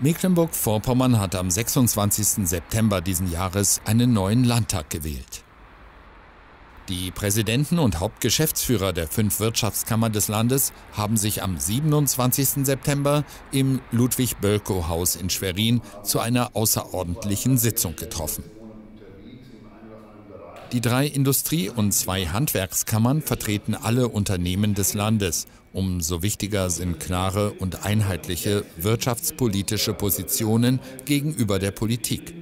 Mecklenburg-Vorpommern hat am 26. September diesen Jahres einen neuen Landtag gewählt. Die Präsidenten und Hauptgeschäftsführer der 5 Wirtschaftskammern des Landes haben sich am 27. September im Ludwig-Bölkow-Haus in Schwerin zu einer außerordentlichen Sitzung getroffen. Die 3 Industrie- und 2 Handwerkskammern vertreten alle Unternehmen des Landes. Umso wichtiger sind klare und einheitliche wirtschaftspolitische Positionen gegenüber der Politik.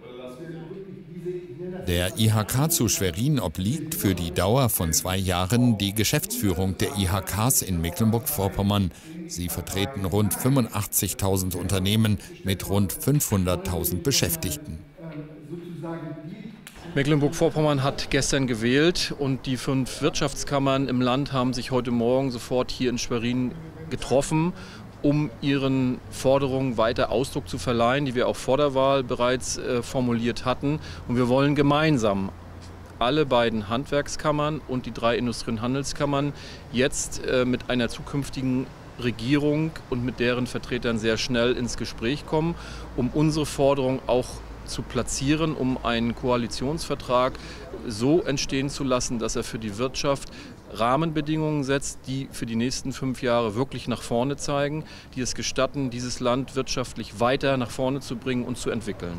Der IHK zu Schwerin obliegt für die Dauer von 2 Jahren die Geschäftsführung der IHKs in Mecklenburg-Vorpommern. Sie vertreten rund 85.000 Unternehmen mit rund 500.000 Beschäftigten. Mecklenburg-Vorpommern hat gestern gewählt und die 5 Wirtschaftskammern im Land haben sich heute Morgen sofort hier in Schwerin getroffen, um ihren Forderungen weiter Ausdruck zu verleihen, die wir auch vor der Wahl bereits formuliert hatten. Und wir wollen gemeinsam alle beiden Handwerkskammern und die 3 Industrie- und Handelskammern jetzt mit einer zukünftigen Regierung und mit deren Vertretern sehr schnell ins Gespräch kommen, um unsere Forderung auch zu platzieren, um einen Koalitionsvertrag so entstehen zu lassen, dass er für die Wirtschaft Rahmenbedingungen setzt, die für die nächsten 5 Jahre wirklich nach vorne zeigen, die es gestatten, dieses Land wirtschaftlich weiter nach vorne zu bringen und zu entwickeln.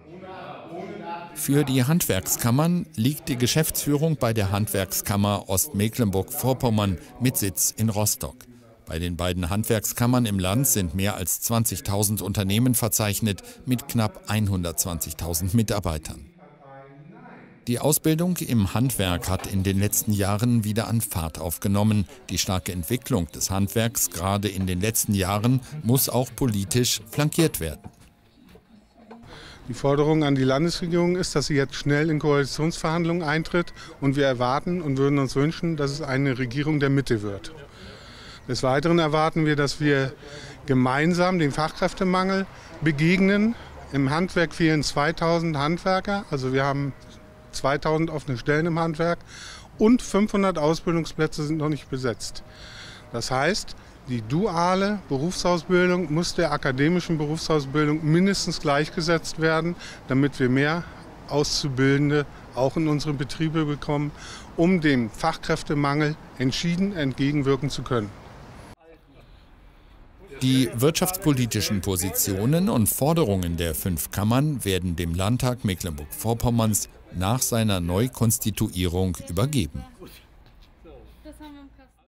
Für die Handwerkskammern liegt die Geschäftsführung bei der Handwerkskammer Ostmecklenburg-Vorpommern mit Sitz in Rostock. Bei den beiden Handwerkskammern im Land sind mehr als 20.000 Unternehmen verzeichnet mit knapp 120.000 Mitarbeitern. Die Ausbildung im Handwerk hat in den letzten Jahren wieder an Fahrt aufgenommen. Die starke Entwicklung des Handwerks gerade in den letzten Jahren muss auch politisch flankiert werden. Die Forderung an die Landesregierung ist, dass sie jetzt schnell in Koalitionsverhandlungen eintritt, und wir erwarten und würden uns wünschen, dass es eine Regierung der Mitte wird. Des Weiteren erwarten wir, dass wir gemeinsam dem Fachkräftemangel begegnen. Im Handwerk fehlen 2000 Handwerker, also wir haben 2000 offene Stellen im Handwerk und 500 Ausbildungsplätze sind noch nicht besetzt. Das heißt, die duale Berufsausbildung muss der akademischen Berufsausbildung mindestens gleichgesetzt werden, damit wir mehr Auszubildende auch in unsere Betriebe bekommen, um dem Fachkräftemangel entschieden entgegenwirken zu können. Die wirtschaftspolitischen Positionen und Forderungen der 5 Kammern werden dem Landtag Mecklenburg-Vorpommerns nach seiner Neukonstituierung übergeben.